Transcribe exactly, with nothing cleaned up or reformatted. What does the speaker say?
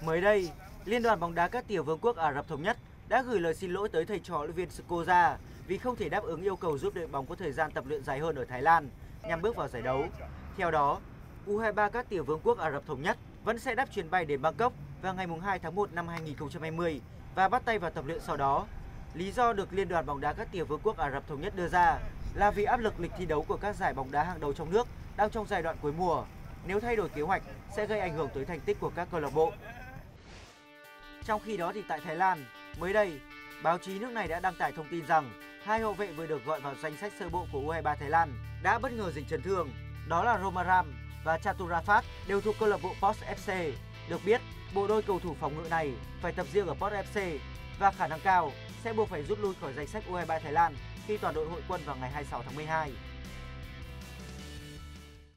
Mới đây, Liên đoàn bóng đá các tiểu vương quốc Ả Rập Thống Nhất đã gửi lời xin lỗi tới thầy trò huấn luyện viên Sikoza vì không thể đáp ứng yêu cầu giúp đội bóng có thời gian tập luyện dài hơn ở Thái Lan nhằm bước vào giải đấu. Theo đó, U hai mươi ba các tiểu vương quốc Ả Rập Thống Nhất vẫn sẽ đáp chuyến bay đến Bangkok vào ngày hai tháng một năm hai nghìn không trăm hai mươi và bắt tay vào tập luyện sau đó. Lý do được Liên đoàn bóng đá các tiểu vương quốc Ả Rập Thống Nhất đưa ra là vì áp lực lịch thi đấu của các giải bóng đá hàng đầu trong nước đang trong giai đoạn cuối mùa. Nếu thay đổi kế hoạch sẽ gây ảnh hưởng tới thành tích của các câu lạc bộ. Trong khi đó thì tại Thái Lan, mới đây, báo chí nước này đã đăng tải thông tin rằng hai hậu vệ vừa được gọi vào danh sách sơ bộ của U hai mươi ba Thái Lan đã bất ngờ dính chấn thương. Đó là Romaram và Chaturafat đều thuộc câu lạc bộ Port ép xê. Được biết, bộ đôi cầu thủ phòng ngự này phải tập riêng ở Port ép xê và khả năng cao sẽ buộc phải rút lui khỏi danh sách U hai mươi ba Thái Lan khi toàn đội hội quân vào ngày hai mươi sáu tháng mười hai.